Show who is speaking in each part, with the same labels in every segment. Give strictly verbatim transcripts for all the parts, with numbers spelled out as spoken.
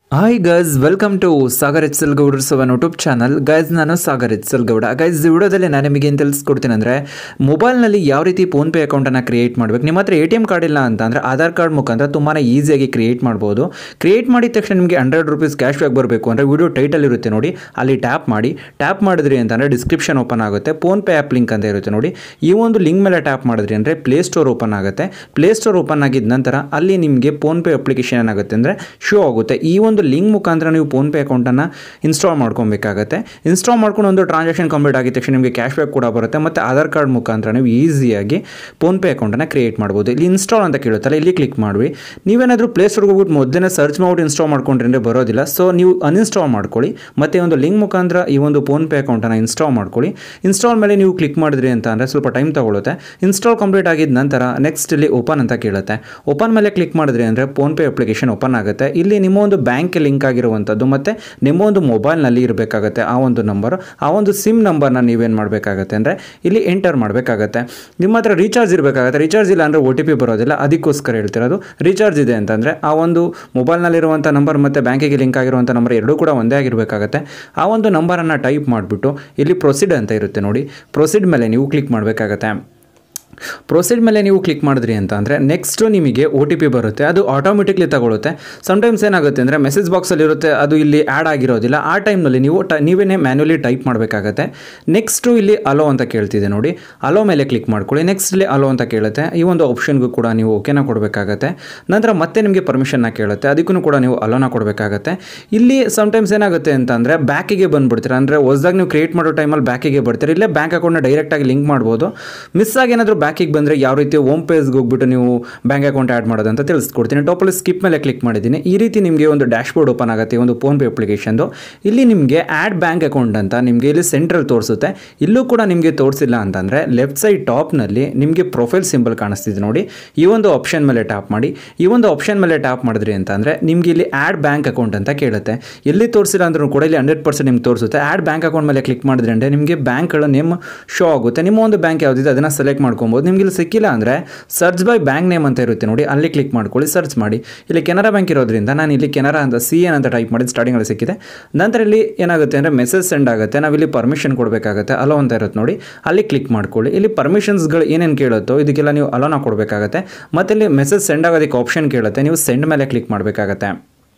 Speaker 1: Hi guys, welcome to Sagar H L Gowdar seven YouTube channel. Guys, ನಾನು Sagar H L Gowda. Guys, ಈ ವಿಡಿಯೋದಲ್ಲಿ ನಾನು ನಿಮಗೆ ಏನು ತಿಳಿಸ್ಕೊಡ್ತೀನಿ ಅಂದರೆ, ಮೊಬೈಲ್ನಲ್ಲಿ ಯಾವ ರೀತಿ ಫೋನ್ಪೇ ಅಕೌಂಟನ್ನು ಕ್ರಿಯೇಟ್ ಮಾಡಬೇಕು. ನಿಮ್ಮ ಹತ್ರ ಎ ಟಿ ಎಮ್ ಕಾರ್ಡ್ ಇಲ್ಲ ಅಂತಂದರೆ ಆಧಾರ್ ಕಾರ್ಡ್ ಮುಖಾಂತರ ತುಂಬಾ ಈಸಿಯಾಗಿ ಕ್ರಿಯೇಟ್ ಮಾಡ್ಬೋದು. ಕ್ರಿಯೇಟ್ ಮಾಡಿದ ತಕ್ಷಣ ನಿಮಗೆ ಹಂಡ್ರೆಡ್ ರುಪೀಸ್ ಕ್ಯಾಶ್ ಬ್ಯಾಕ್ ಬರಬೇಕು ಅಂದರೆ ವಿಡಿಯೋ ಟೈಟಲ್ ಇರುತ್ತೆ ನೋಡಿ, ಅಲ್ಲಿ ಟ್ಯಾಪ್ ಮಾಡಿ. ಟ್ಯಾಪ್ ಮಾಡಿದ್ರಿ ಅಂತಂದರೆ ಡಿಸ್ಕ್ರಿಪ್ಷನ್ ಓಪನ್ ಆಗುತ್ತೆ. ಫೋನ್ಪೇ ಆ್ಯಪ್ ಲಿಂಕ್ ಅಂತ ಇರುತ್ತೆ ನೋಡಿ, ಈ ಒಂದು ಲಿಂಕ್ ಮೇಲೆ ಟ್ಯಾಪ್ ಮಾಡಿದ್ರಿ ಅಂದರೆ ಪ್ಲೇ ಸ್ಟೋರ್ ಓಪನ್ ಆಗುತ್ತೆ. ಪ್ಲೇ ಸ್ಟೋರ್ ಓಪನ್ ಆಗಿದ ನಂತರ ಅಲ್ಲಿ ನಿಮಗೆ ಫೋನ್ಪೇ ಅಪ್ಲಿಕೇಶನ್ ಏನಾಗುತ್ತೆ ಅಂದರೆ ಶೋ ಆಗುತ್ತೆ. ಈ ಒಂದು ಲಿಂಕ್ ಮುಖಾಂತರ ನೀವು ಫೋನ್ಪೇ ಅಕೌಂಟನ್ನು ಇನ್ಸ್ಟಾಲ್ ಮಾಡ್ಕೊಬೇಕಾಗತ್ತೆ. ಇನ್ಸ್ಟಾಲ್ ಮಾಡ್ಕೊಂಡು ಒಂದು ಟ್ರಾನ್ಸಾಕ್ಷನ್ ಕಂಪ್ಲೀಟ್ ಆಗಿದ ತಕ್ಷಣ ನಿಮಗೆ ಕ್ಯಾಶ್ ಬ್ಯಾಕ್ ಕೂಡ ಬರುತ್ತೆ. ಮತ್ತು ಆಧಾರ್ ಕಾರ್ಡ್ ಮುಖಾಂತರ ನೀವು ಈಸಿಯಾಗಿ ಫೋನ್ಪೇ ಅಕೌಂಟನ್ನು ಕ್ರಿಯೇಟ್ ಮಾಡ್ಬೋದು. ಇಲ್ಲಿ ಇನ್ಸ್ಟಾಲ್ ಅಂತ ಕೇಳುತ್ತಲ್ಲ, ಇಲ್ಲಿ ಕ್ಲಿಕ್ ಮಾಡಿ. ನೀವೇನಾದರೂ ಪ್ಲೇ ಸ್ಟೋರ್ಗೆ ಹೋಗ್ಬಿಟ್ಟು ಮೊದಲೇ ಸರ್ಚ್ ಮಾಡಿ ಇನ್ಸ್ಟಾಲ್ ಮಾಡ್ಕೊಂಡ್ರೆ ಬರೋದಿಲ್ಲ. ಸೊ ನೀವು ಅನ್ಇನ್ಸ್ಟಾಲ್ ಮಾಡ್ಕೊಳ್ಳಿ. ಮತ್ತು ಒಂದು ಲಿಂಕ್ ಮುಖಾಂತರ ಈ ಒಂದು ಫೋನ್ಪೇ ಅಕೌಂಟನ್ನು ಇನ್ಸ್ಟಾಲ್ ಮಾಡ್ಕೊಳ್ಳಿ. ಇನ್ಸ್ಟಾಲ್ ಮೇಲೆ ನೀವು ಕ್ಲಿಕ್ ಮಾಡಿದ್ರಿ ಅಂತ ಅಂದರೆ ಸ್ವಲ್ಪ ಟೈಮ್ ತಗೊಳುತ್ತೆ. ಇನ್ಸ್ಟಾಲ್ ಕಂಪ್ಲೀಟ್ ಆಗಿದ ನಂತರ ನೆಕ್ಸ್ಟ್ ಇಲ್ಲಿ ಓಪನ್ ಅಂತ ಕೇಳುತ್ತೆ. ಓಪನ್ ಮೇಲೆ ಕ್ಲಿಕ್ ಮಾಡಿದ್ರಿ ಅಂದರೆ ಫೋನ್ಪೇ ಅಪ್ಲಿಕೇಶನ್ ಓಪನ್ ಆಗುತ್ತೆ. ಇಲ್ಲಿ ನಿಮ್ಮ ಒಂದು ಬ್ಯಾಂಕ್ ಲಿಂಕ್ ಆಗಿರುವಂಥದ್ದು ಮತ್ತು ನಿಮ್ಮ ಒಂದು ಮೊಬೈಲ್ನಲ್ಲಿ ಇರಬೇಕಾಗುತ್ತೆ ಆ ಒಂದು ನಂಬರ್. ಆ ಒಂದು ಸಿಮ್ ನಂಬರ್ನ ನೀವೇನು ಮಾಡಬೇಕಾಗತ್ತೆ ಅಂದರೆ ಇಲ್ಲಿ ಎಂಟರ್ ಮಾಡಬೇಕಾಗತ್ತೆ. ನಿಮ್ಮ ಹತ್ರ ರೀಚಾರ್ಜ್ ಇರಬೇಕಾಗತ್ತೆ. ರೀಚಾರ್ಜ್ ಇಲ್ಲ ಅಂದರೆ ಒ ಟಿ ಪಿ ಬರೋದಿಲ್ಲ. ಅದಕ್ಕೋಸ್ಕರ ಹೇಳ್ತಿರೋದು. ರೀಚಾರ್ಜ್ ಇದೆ ಅಂತಂದರೆ ಆ ಒಂದು ಮೊಬೈಲ್ನಲ್ಲಿರುವಂಥ ನಂಬರ್ ಮತ್ತು ಬ್ಯಾಂಕಿಗೆ ಲಿಂಕ್ ಆಗಿರುವಂಥ ನಂಬರ್ ಎರಡೂ ಕೂಡ ಒಂದೇ ಆಗಿರಬೇಕಾಗತ್ತೆ. ಆ ಒಂದು ನಂಬರನ್ನು ಟೈಪ್ ಮಾಡಿಬಿಟ್ಟು ಇಲ್ಲಿ ಪ್ರೊಸೀಡ್ ಅಂತ ಇರುತ್ತೆ ನೋಡಿ, ಪ್ರೊಸೀಡ್ ಮೇಲೆ ನೀವು ಕ್ಲಿಕ್ ಮಾಡಬೇಕಾಗತ್ತೆ. ಪ್ರೊಸೀಡ್ ಮೇಲೆ ನೀವು ಕ್ಲಿಕ್ ಮಾಡಿದ್ರಿ ಅಂತ ಅಂದರೆ ನೆಕ್ಸ್ಟು ನಿಮಗೆ ಒ ಟಿ ಪಿ ಬರುತ್ತೆ. ಅದು ಆಟೋಮೆಟಿಕ್ಲಿ ತಗೊಳುತ್ತೆ. ಸಮ್ಟೈಮ್ಸ್ ಏನಾಗುತ್ತೆ ಅಂದರೆ ಮೆಸೇಜ್ ಬಾಕ್ಸಲ್ಲಿ ಇರುತ್ತೆ, ಅದು ಇಲ್ಲಿ ಆ್ಯಡ್ ಆಗಿರೋದಿಲ್ಲ. ಆ ಟೈಮ್ನಲ್ಲಿ ನೀವು ಟ ನೀವೇ ಮ್ಯಾನ್ಯಲಿ ಟೈಪ್ ಮಾಡಬೇಕಾಗತ್ತೆ. ನೆಕ್ಸ್ಟು ಇಲ್ಲಿ ಅಲೋ ಅಂತ ಕೇಳ್ತಿದೆ ನೋಡಿ, ಅಲೋ ಮೇಲೆ ಕ್ಲಿಕ್ ಮಾಡ್ಕೊಳ್ಳಿ. ನೆಕ್ಸ್ಟ್ ಇಲ್ಲಿ ಅಲೋ ಅಂತ ಕೇಳುತ್ತೆ. ಈ ಒಂದು ಆಪ್ಷನ್ಗೂ ಕೂಡ ನೀವು ಓಕೆನ ಕೊಡಬೇಕಾಗತ್ತೆ. ನಂತರ ಮತ್ತೆ ನಿಮಗೆ ಪರ್ಮಿಷನ್ನ ಕೇಳುತ್ತೆ, ಅದಕ್ಕೂ ಕೂಡ ನೀವು ಅಲೋನ ಕೊಡಬೇಕಾಗತ್ತೆ. ಇಲ್ಲಿ ಸಮ್ಟೈಮ್ಸ್ ಏನಾಗುತ್ತೆ ಅಂತ ಅಂದರೆ ಬ್ಯಾಕಿಗೆ ಬಂದುಬಿಡ್ತೀರ. ಅಂದರೆ ಹೊಸದಾಗಿ ನೀವು ಕ್ರಿಯೇಟ್ ಮಾಡೋ ಟೈಮಲ್ಲಿ ಬ್ಯಾಕಿಗೆ ಬರ್ತೀರಿ. ಇಲ್ಲೇ ಬ್ಯಾಂಕ್ ಅಕೌಂಟ್ನ ಡೈರೆಕ್ಟಾಗಿ ಲಿಂಕ್ ಮಾಡ್ಬೋದು. ಮಿಸ್ ಆಗಿ ಏನಾದರೂ ಬ್ಯಾಕಿಗೆ ಬಂದರೆ ಯಾವ ರೀತಿ ಹೋಮ್ ಪೇಜ್ಗೆ ಹೋಗ್ಬಿಟ್ಟು ನೀವು ಬ್ಯಾಂಕ್ ಅಕೌಂಟ್ ಆ್ಯಡ್ ಮಾಡೋದು ಅಂತ ತಿಳಿಸ್ಕೊಡ್ತೀನಿ. ಟೋಪಲ್ಲಿ ಸ್ಕಿಪ್ ಮೇಲೆ ಕ್ಲಿಕ್ ಮಾಡಿದ್ದೀನಿ. ಈ ರೀತಿ ನಿಮಗೆ ಒಂದು ಡ್ಯಾಶ್ ಬೋರ್ಡ್ ಓಪನ್ ಆಗುತ್ತೆ ಒಂದು ಫೋನ್ಪೇ ಅಪ್ಲಿಕೇಶನ್ದು. ಇಲ್ಲಿ ನಿಮಗೆ ಆ್ಯಡ್ ಬ್ಯಾಂಕ್ ಅಕೌಂಟ್ ಅಂತ ನಿಮಗೆ ಇಲ್ಲಿ ಸೆಂಟ್ರಲ್ ತೋರಿಸುತ್ತೆ. ಇಲ್ಲೂ ಕೂಡ ನಿಮಗೆ ತೋರಿಸಿಲ್ಲ ಅಂತಂದರೆ ಲೆಫ್ಟ್ ಸೈಡ್ ಟಾಪ್ನಲ್ಲಿ ನಿಮಗೆ ಪ್ರೊಫೈಲ್ ಸಿಂಬಲ್ ಕಾಣಿಸ್ತಿದೆ ನೋಡಿ, ಈ ಒಂದು ಆಪ್ಷನ್ ಮೇಲೆ ಟ್ಯಾಪ್ ಮಾಡಿ. ಈ ಒಂದು ಆಪ್ಷನ್ ಮೇಲೆ ಟ್ಯಾಪ್ ಮಾಡಿದ್ರಿ ಅಂತಂದರೆ ನಿಮಗೆ ಇಲ್ಲಿ ಆ್ಯಡ್ ಬ್ಯಾಂಕ್ ಅಕೌಂಟ್ ಅಂತ ಕೇಳುತ್ತೆ. ಎಲ್ಲಿ ತೋರಿಸಿಲ್ಲ ಅಂದ್ರೂ ಕೂಡ ಇಲ್ಲಿ ಹಂಡ್ರೆಡ್ ಪರ್ಸೆಂಟ್ ನಿಮ್ಗೆ ತೋರಿಸುತ್ತೆ. ಆ್ಯಡ್ ಬ್ಯಾಂಕ್ ಅಕೌಂಟ್ ಮೇಲೆ ಕ್ಲಿಕ್ ಮಾಡಿದ್ರೆ ಅಂದರೆ ನಿಮಗೆ ಬ್ಯಾಂಕ್ಗಳ ನೇಮ್ ಶೋ ಆಗುತ್ತೆ. ನಿಮ್ಮ ಒಂದು ಬ್ಯಾಂಕ್ ಯಾವುದಿದೆ ಅದನ್ನು ಸೆಲೆಕ್ಟ್ ಮಾಡ್ಕೊಬೋದು. ನಿಮಗೆ ಇಲ್ಲಿ ಸಿಕ್ಕಿಲ್ಲ ಅಂದರೆ ಸರ್ಚ್ ಬೈ ಬ್ಯಾಂಕ್ ನೇಮ್ ಅಂತ ಇರುತ್ತೆ ನೋಡಿ, ಅಲ್ಲಿ ಕ್ಲಿಕ್ ಮಾಡ್ಕೊಳ್ಳಿ. ಸರ್ಚ್ ಮಾಡಿ. ಇಲ್ಲಿ ಕೆನರಾ ಬ್ಯಾಂಕ್ ಇರೋದ್ರಿಂದ ನಾನು ಇಲ್ಲಿ ಕೆನರಾ ಅಂತ ಸಿ ಎನ್ ಅಂತ ಟೈಪ್ ಮಾಡಿ ಸ್ಟಾರ್ಟಿಂಗಲ್ಲಿ ಸಿಕ್ಕಿದೆ. ನಂತರ ಇಲ್ಲಿ ಏನಾಗುತ್ತೆ ಅಂದರೆ ಮೆಸೇಜ್ ಸೆಂಡ್ ಆಗುತ್ತೆ. ನಾವಿಲ್ಲಿ ಪರ್ಮಿಷನ್ ಕೊಡಬೇಕಾಗುತ್ತೆ. ಅಲೋ ಅಂತ ಇರುತ್ತೆ ನೋಡಿ, ಅಲ್ಲಿ ಕ್ಲಿಕ್ ಮಾಡ್ಕೊಳ್ಳಿ. ಇಲ್ಲಿ ಪರ್ಮಿಷನ್ಸ್ಗಳು ಏನೇನು ಕೇಳುತ್ತೋ ಇದಕ್ಕೆಲ್ಲ ನೀವು ಅಲೋನ ಕೊಡಬೇಕಾಗತ್ತೆ. ಮತ್ತು ಇಲ್ಲಿ ಮೆಸೇಜ್ ಸೆಂಡ್ ಆಗೋದಕ್ಕೆ ಆಪ್ಷನ್ ಕೇಳುತ್ತೆ, ನೀವು ಸೆಂಡ್ ಮೇಲೆ ಕ್ಲಿಕ್ ಮಾಡಬೇಕಾಗತ್ತೆ.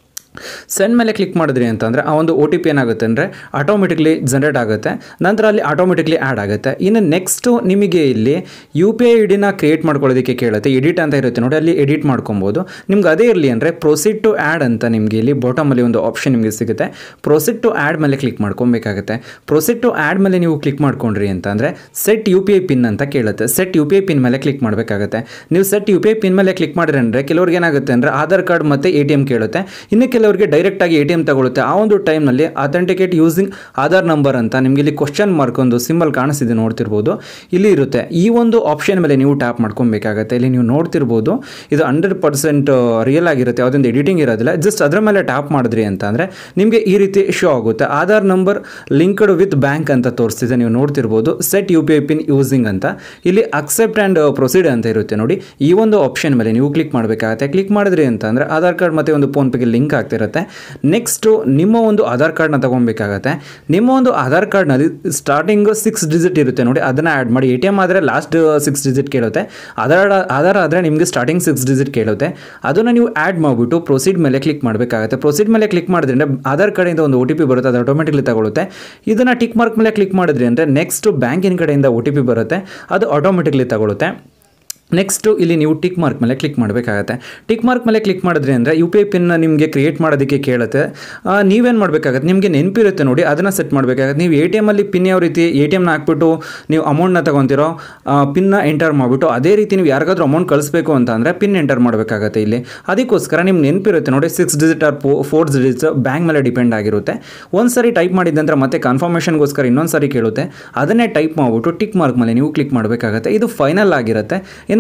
Speaker 1: ಸೆಂಡ್ ಮೇಲೆ ಕ್ಲಿಕ್ ಮಾಡಿದ್ರಿ ಅಂತಂದರೆ ಆ ಒಂದು ಒ ಟಿ ಪಿ ಏನಾಗುತ್ತೆ ಅಂದರೆ ಆಟೋಮೆಟಿಕ್ಲಿ ಜನ್ರೇಟ್ ಆಗುತ್ತೆ. ನಂತರ ಅಲ್ಲಿ ಆಟೋಮೆಟಿಕ್ಲಿ ಆ್ಯಡ್ ಆಗುತ್ತೆ. ಇನ್ನು ನೆಕ್ಸ್ಟು ನಿಮಗೆ ಇಲ್ಲಿ ಯು ಪಿ ಐ ಡಿನ ಕ್ರಿಯೇಟ್ ಮಾಡ್ಕೊಳ್ಳೋದಕ್ಕೆ ಕೇಳುತ್ತೆ. ಎಡಿಟ್ ಅಂತ ಇರುತ್ತೆ ನೋಡಿ, ಅಲ್ಲಿ ಎಡಿಟ್ ಮಾಡ್ಕೊಬೋದು. ನಿಮ್ಗೆ ಅದೇ ಇರಲಿ ಅಂದರೆ ಪ್ರೊಸೀಡ್ ಟು ಆ್ಯಡ್ ಅಂತ ನಿಮಗೆ ಇಲ್ಲಿ ಬಾಟಮಲ್ಲಿ ಒಂದು ಆಪ್ಷನ್ ನಿಮಗೆ ಸಿಗುತ್ತೆ. ಪ್ರೊಸೀಡ್ ಟು ಆ್ಯಡ್ ಮೇಲೆ ಕ್ಲಿಕ್ ಮಾಡ್ಕೊಬೇಕಾಗುತ್ತೆ. ಪ್ರೊಸೀಡ್ ಟು ಆ್ಯಡ್ ಮೇಲೆ ನೀವು ಕ್ಲಿಕ್ ಮಾಡ್ಕೊಂಡ್ರಿ ಅಂತಂದರೆ set U P I pin ಅಂತ ಕೇಳುತ್ತೆ. Set U P I pin ಮೇಲೆ ಕ್ಲಿಕ್ ಮಾಡಬೇಕಾಗುತ್ತೆ. ನೀವು set U P I pin ಮೇಲೆ ಕ್ಲಿಕ್ ಮಾಡಿದ್ರೆ ಅಂದರೆ ಕೆಲವ್ರಿಗೆ ಏನಾಗುತ್ತೆ ಅಂದರೆ ಆಧಾರ್ ಕಾರ್ಡ್ ಮತ್ತು ಎ ಟಿ ಎಮ್ ಕೇಳುತ್ತೆ. ಇನ್ನು ಕೆಲವರಿಗೆ ಡೈರೆಕ್ಟಾಗಿ ಎ ಟಿ ಎಮ್ ತಗೊಳುತ್ತೆ. ಆ ಒಂದು ಟೈಮ್ನಲ್ಲಿ ಅಥೆಂಟಿಕೇಟ್ ಯೂಸಿಂಗ್ ಆಧಾರ್ ನಂಬರ್ ಅಂತ ನಿಮಗೆ ಇಲ್ಲಿ ಕ್ವಶನ್ ಮಾರ್ಕ್ ಒಂದು ಸಿಂಬಲ್ ಕಾಣಿಸ್ತಿದೆ ನೋಡ್ತಿರ್ಬೋದು, ಇಲ್ಲಿ ಇರುತ್ತೆ. ಈ ಒಂದು ಆಪ್ಷನ್ ಮೇಲೆ ನೀವು ಟ್ಯಾಪ್ ಮಾಡ್ಕೊಬೇಕಾಗತ್ತೆ. ಇಲ್ಲಿ ನೀವು ನೋಡ್ತಿರ್ಬೋದು, ಇದು ಹಂಡ್ರೆಡ್ ಪರ್ಸೆಂಟ್ ರಿಯಲ್ ಆಗಿರುತ್ತೆ, ಯಾವುದೊಂದು ಎಡಿಟಿಂಗ್ ಇರೋದಿಲ್ಲ. ಜಸ್ಟ್ ಅದರ ಮೇಲೆ ಟ್ಯಾಪ್ ಮಾಡಿದ್ರಿ ಅಂತ ಅಂದರೆ ನಿಮಗೆ ಈ ರೀತಿ ಶೋ ಆಗುತ್ತೆ. Aadhaar number linked with bank ಅಂತ ತೋರಿಸ್ತಿದೆ, ನೀವು ನೋಡ್ತಿರ್ಬೋದು. Set U P I pin using ಅಂತ ಇಲ್ಲಿ ಅಕ್ಸೆಪ್ಟ್ ಆ್ಯಂಡ್ ಪ್ರೊಸೀಡ್ ಅಂತ ಇರುತ್ತೆ ನೋಡಿ, ಈ ಒಂದು ಆಪ್ಷನ್ ಮೇಲೆ ನೀವು ಕ್ಲಿಕ್ ಮಾಡಬೇಕಾಗತ್ತೆ. ಕ್ಲಿಕ್ ಮಾಡಿದ್ರಿ ಅಂತ ಅಂದರೆ ಆಧಾರ್ ಕಾರ್ಡ್ ಮತ್ತು ಒಂದು ಫೋನ್ಪೇಗೆ ಲಿಂಕ್ ಆಗ್ತಿರುತ್ತೆ. ನೆಕ್ಸ್ಟು ನಿಮ್ಮ ಒಂದು ಆಧಾರ್ ಕಾರ್ಡ್ನ ತೊಗೊಬೇಕಾಗತ್ತೆ. ನಿಮ್ಮ ಒಂದು ಆಧಾರ್ ಕಾರ್ಡ್ನಲ್ಲಿ ಸ್ಟಾರ್ಟಿಂಗ್ ಸಿಕ್ಸ್ ಡಿಜಿಟ್ ಇರುತ್ತೆ ನೋಡಿ, ಅದನ್ನು ಆ್ಯಡ್ ಮಾಡಿ. ಎ ಟಿ ಎಮ್ ಆದರೆ ಲಾಸ್ಟ್ ಸಿಕ್ಸ್ ಡಿಜಿಟ್ ಕೇಳುತ್ತೆ. ಆಧಾರ್ ಆಧಾರ್ ಆದರೆ ನಿಮಗೆ ಸ್ಟಾರ್ಟಿಂಗ್ ಸಿಕ್ಸ್ ಡಿಜಿಟ್ ಕೇಳುತ್ತೆ. ಅದನ್ನು ನೀವು ಆ್ಯಡ್ ಮಾಡಿಬಿಟ್ಟು ಪ್ರೊಸೀಡ್ ಮೇಲೆ ಕ್ಲಿಕ್ ಮಾಡಬೇಕಾಗುತ್ತೆ. ಪ್ರೊಸೀಡ್ ಮೇಲೆ ಕ್ಲಿಕ್ ಮಾಡಿದ್ರೆ ಅಂದರೆ ಆಧಾರ್ ಕಾರ್ಡಿಂದ ಒಂದು ಒ ಟಿ ಪಿ ಬರುತ್ತೆ, ಅದು ಆಟೋಮೆಟಿಕ್ಲಿ ತಗೊಳುತ್ತೆ. ಇದನ್ನು ಟಿಕ್ ಮಾರ್ಕ್ ಮೇಲೆ ಕ್ಲಿಕ್ ಮಾಡಿದ್ರಿ ಅಂದರೆ ನೆಕ್ಸ್ಟ್ ಬ್ಯಾಂಕಿನ ಕಡೆಯಿಂದ ಒ ಟಿ ಪಿ ಬರುತ್ತೆ, ಅದು ಆಟೋಮೆಟಿಕ್ಲಿ ತಗೊಳುತ್ತೆ. ನೆಕ್ಸ್ಟು ಇಲ್ಲಿ ನೀವು ಟಿಕ್ ಮಾರ್ಕ್ ಮೇಲೆ ಕ್ಲಿಕ್ ಮಾಡಬೇಕಾಗತ್ತೆ. ಟಿಕ್ ಮಾರ್ಕ್ ಮೇಲೆ ಕ್ಲಿಕ್ ಮಾಡಿದ್ರಿ ಅಂದರೆ ಯು ಪಿ ಐ ಪಿನ್ನ ನಿಮಗೆ ಕ್ರಿಯೇಟ್ ಮಾಡೋದಕ್ಕೆ ಕೇಳುತ್ತೆ. ನೀವೇನು ಮಾಡಬೇಕಾಗತ್ತೆ, ನಿಮಗೆ ನೆನಪಿರುತ್ತೆ ನೋಡಿ, ಅದನ್ನು ಸೆಟ್ ಮಾಡಬೇಕಾಗತ್ತೆ. ನೀವು ಎ ಟಿ ಎಮಲ್ಲಿ ಪಿನ್ ಯಾವ ರೀತಿ ಎ ಟಿ ಎಮ್ನ ಹಾಕ್ಬಿಟ್ಟು ನೀವು ಅಮೌಂಟ್ನ ತೊಗೊತಿರೋ, ಪಿನ್ನ ಎಂಟರ್ ಮಾಡಿಬಿಟ್ಟು ಅದೇ ರೀತಿ ನೀವು ಯಾರಿಗಾದ್ರೂ ಅಮೌಂಟ್ ಕಳಿಸ್ಬೇಕು ಅಂತ ಅಂದರೆ ಪಿನ್ ಎಂಟರ್ ಮಾಡಬೇಕಾಗತ್ತೆ ಇಲ್ಲಿ. ಅದಕ್ಕೋಸ್ಕರ ನಿಮ್ಗೆ ನೆನಪಿರುತ್ತೆ ನೋಡಿ, ಸಿಕ್ಸ್ ಡಿಜಿಟ್ ಆರ್ ಫೋ ಫೋರ್ ಡಿಜಿಟ್ಸ್ ಬ್ಯಾಂಕ್ ಮೇಲೆ ಡಿಪೆಂಡ್ ಆಗಿರುತ್ತೆ. ಒಂದು ಸಾರಿ ಟೈಪ್ ಮಾಡಿದ ನಂತರ ಮತ್ತೆ ಕನ್ಫರ್ಮೇಷನ್ಗೋಸ್ಕರ ಇನ್ನೊಂದು ಸಾರಿ ಕೇಳುತ್ತೆ. ಅದನ್ನೇ ಟೈಪ್ ಮಾಡಿಬಿಟ್ಟು ಟಿಕ್ ಮಾರ್ಕ್ ಮೇಲೆ ನೀವು ಕ್ಲಿಕ್ ಮಾಡಬೇಕಾಗತ್ತೆ. ಇದು ಫೈನಲ್ ಆಗಿರುತ್ತೆ. ಇನ್ನು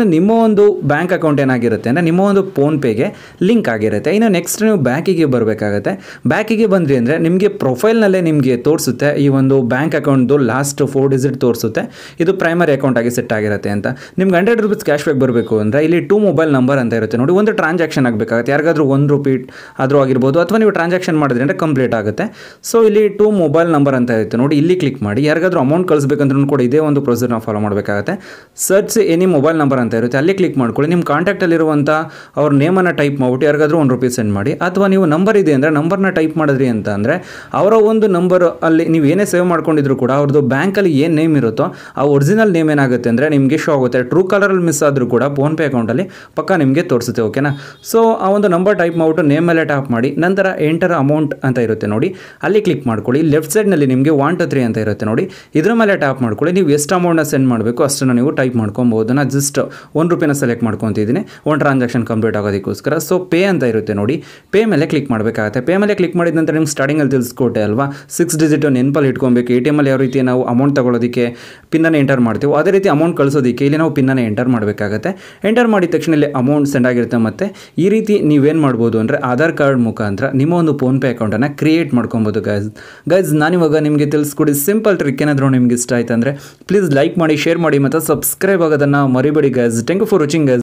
Speaker 1: ಇನ್ನು ನಿಮ್ಮ ಒಂದು ಬ್ಯಾಂಕ್ ಅಕೌಂಟ್ ಏನಾಗಿರುತ್ತೆ ಅಂದರೆ ನಿಮ್ಮ ಒಂದು ಫೋನ್ಪೇಗೆ ಲಿಂಕ್ ಆಗಿರುತ್ತೆ. ಇನ್ನು ನೆಕ್ಸ್ಟ್ ನೀವು ಬ್ಯಾಂಕಿಗೆ ಬರಬೇಕಾಗತ್ತೆ. ಬ್ಯಾಂಕಿಗೆ ಬಂದ್ರಿ ಅಂದರೆ ನಿಮಗೆ ಪ್ರೊಫೈಲ್ನಲ್ಲೇ ನಿಮಗೆ ತೋರಿಸುತ್ತೆ ಈ ಒಂದು ಬ್ಯಾಂಕ್ ಅಕೌಂಟ್ದು ಲಾಸ್ಟ್ ಫೋರ್ ಡಿಜಿಟ್ ತೋರಿಸುತ್ತೆ, ಇದು ಪ್ರೈಮರಿ ಅಕೌಂಟ್ ಆಗಿ ಸೆಟ್ ಆಗಿರುತ್ತೆ ಅಂತ. ನಿಮ್ಗೆ ಹಂಡ್ರೆಡ್ ರುಪೀಸ್ ಕ್ಯಾಶ್ ಬ್ಯಾಕ್ ಬರಬೇಕು ಅಂದರೆ ಇಲ್ಲಿ ಟೂ ಮೊಬೈಲ್ ನಂಬರ್ ಅಂತ ಇರುತ್ತೆ ನೋಡಿ. ಒಂದು ಟ್ರಾನ್ಸಾಕ್ಷನ್ ಆಗಬೇಕಾಗುತ್ತೆ, ಯಾರಿಗಾದ್ರೂ ಒಂದು ರುಪಿ ಆದರೂ ಆಗಿರ್ಬೋದು, ಅಥವಾ ನೀವು ಟ್ರಾನ್ಸಾಕ್ಷನ್ ಮಾಡಿದ್ರೆ ಅಂದರೆ ಕಂಪ್ಲೀಟ್ ಆಗುತ್ತೆ. ಸೊ ಇಲ್ಲಿ ಟೂ ಮೊಬೈಲ್ ನಂಬರ್ ಅಂತ ಇರುತ್ತೆ ನೋಡಿ, ಇಲ್ಲಿ ಕ್ಲಿಕ್ ಮಾಡಿ. ಯಾರಿಗಾದ್ರೂ ಅಮೌಂಟ್ ಕಳಿಸ್ಬೇಕಂದ್ರೂ ಕೂಡ ಇದೇ ಒಂದು ಪ್ರೊಸೀಜರ್ನ ಫಾಲೋ ಮಾಡಬೇಕಾಗುತ್ತೆ. ಸರ್ಚ್ ಎನಿ ಮೊಬೈಲ್ ನಂಬರ್ ಅಂತ ಇರುತ್ತೆ, ಅಲ್ಲಿ ಕ್ಲಿಕ್ ಮಾಡ್ಕೊಳ್ಳಿ. ನಿಮ್ಮ ಕಾಂಟ್ಯಾಕ್ಟಲ್ಲಿರುವಂಥ ಅವ್ರ ನೇಮನ್ನು ಟೈಪ್ ಮಾಡಿಬಿಟ್ಟು ಯಾರಿಗಾದ್ರೂ ಒಂದು ರುಪೀಸ್ ಸೆಂಡ್ ಮಾಡಿ. ಅಥವಾ ನೀವು ನಂಬರ್ ಇದೆ ಅಂದರೆ ನಂಬರ್ನ ಟೈಪ್ ಮಾಡಿದ್ರಿ ಅಂತ ಅಂದರೆ ಅವರ ಒಂದು ನಂಬರ್ ಅಲ್ಲಿ ನೀವು ಏನೇ ಸೇವ್ ಮಾಡ್ಕೊಂಡಿದ್ರು ಕೂಡ ಅವ್ರದ್ದು ಬ್ಯಾಂಕಲ್ಲಿ ಏನು ನೇಮ್ ಇರುತ್ತೋ ಆ ಒರಿಜಿನಲ್ ನೇಮ್ ಏನಾಗುತ್ತೆ ಅಂದರೆ ನಿಮಗೆ ಶೋ ಆಗುತ್ತೆ. ಟ್ರೂ ಕಾಲರಲ್ಲಿ ಮಿಸ್ ಆದರೂ ಕೂಡ ಫೋನ್ಪೇ ಅಕೌಂಟಲ್ಲಿ ಪಕ್ಕ ನಿಮಗೆ ತೋರಿಸುತ್ತೆ. ಓಕೆನಾ? ಸೊ ಆ ಒಂದು ನಂಬರ್ ಟೈಪ್ ಮಾಡಿಬಿಟ್ಟು ನೇಮ್ ಮೇಲೆ ಟ್ಯಾಪ್ ಮಾಡಿ, ನಂತರ ಎಂಟರ್ ಅಮೌಂಟ್ ಅಂತ ಇರುತ್ತೆ ನೋಡಿ, ಅಲ್ಲಿ ಕ್ಲಿಕ್ ಮಾಡ್ಕೊಳ್ಳಿ. ಲೆಫ್ಟ್ ಸೈಡ್ನಲ್ಲಿ ನಿಮಗೆ ಒನ್ ಟು ತ್ರೀ ಅಂತ ಇರುತ್ತೆ ನೋಡಿ, ಇದ್ರ ಮೇಲೆ ಟ್ಯಾಪ್ ಮಾಡ್ಕೊಳ್ಳಿ. ನೀವು ಎಷ್ಟು ಅಮೌಂಟ್ನ ಸೆಂಡ್ ಮಾಡಬೇಕು ಅಷ್ಟನ್ನು ನೀವು ಟೈಪ್ ಮಾಡ್ಕೊಬೋದು. ನಾನು ಜಸ್ಟ್ ಒಂದು ರೂಪಾಯಿನ ಸೆಲೆಕ್ಟ್ ಮಾಡ್ಕೊತಿದ್ದೀನಿ ಒಂದು ಟ್ರಾನ್ಸಾಕ್ಷನ್ ಕಂಪ್ಲೀಟ್ ಆಗೋದಕ್ಕೋಸ್ಕರ. ಸೊ ಪೇ ಅಂತ ಇರುತ್ತೆ ನೋಡಿ, ಪೇ ಮೇಲೆ ಕ್ಲಿಕ್ ಮಾಡಬೇಕಾಗುತ್ತೆ. ಪೇ ಮೇಲೆ ಕ್ಲಿಕ್ ಮಾಡಿದ ನಂತರ ನಿಮ್ಗೆ ಸ್ಟಾರ್ಟಿಂಗಲ್ಲಿ ತಿಳಿಸ್ಕೊಟ್ಟೆ ಅಲ್ವಾ, ಸಿಕ್ಸ್ ಡಿಜಿಟ್ ನೆನಪಲ್ಲಿ ಇಟ್ಕೊಬೇಕು. ಎ ಟಿ ಎಮಲ್ಲಿ ಯಾವ ರೀತಿ ನಾವು ಅಮೌಂಟ್ ತಗೊಳ್ಳೋದಕ್ಕೆ ಪಿನ್ನನ್ನು ಎಂಟರ್ ಮಾಡ್ತೀವಿ, ಅದೇ ರೀತಿ ಅಮೌಂಟ್ ಕಳಿಸೋದಕ್ಕೆ ಇಲ್ಲಿ ನಾವು ಪಿನ್ನನ್ನು ಎಂಟರ್ ಮಾಡಬೇಕಾಗುತ್ತೆ. ಎಂಟರ್ ಮಾಡಿದ ತಕ್ಷಣ ಇಲ್ಲಿ ಅಮೌಂಟ್ ಸೆಂಡ್ ಆಗಿರುತ್ತೆ. ಮತ್ತು ಈ ರೀತಿ ನೀವೇನು ಮಾಡ್ಬೋದು ಅಂದರೆ ಆಧಾರ್ ಕಾರ್ಡ್ ಮುಖಾಂತರ ನಿಮ್ಮ ಒಂದು ಫೋನ್ಪೇ ಅಕೌಂಟನ್ನು ಕ್ರಿಯೇಟ್ ಮಾಡ್ಕೊಬೋದು. ಗೈಸ್ ಗೈಸ್ ನಾನಿವಾಗ ನಿಮಗೆ ತಿಳಿಸ್ಕೊಡಿ ಸಿಂಪಲ್ ಟ್ರಿಕ್. ಏನಾದರೂ ನಿಮ್ಗೆ ಇಷ್ಟ ಆಯ್ತು ಅಂದರೆ ಪ್ಲೀಸ್ ಲೈಕ್ ಮಾಡಿ, ಶೇರ್ ಮಾಡಿ ಮತ್ತು ಸಬ್ಸ್ಕ್ರೈಬ್ ಆಗೋದನ್ನು ಮರಿಬೇಡಿ guys. Thank you for watching guys.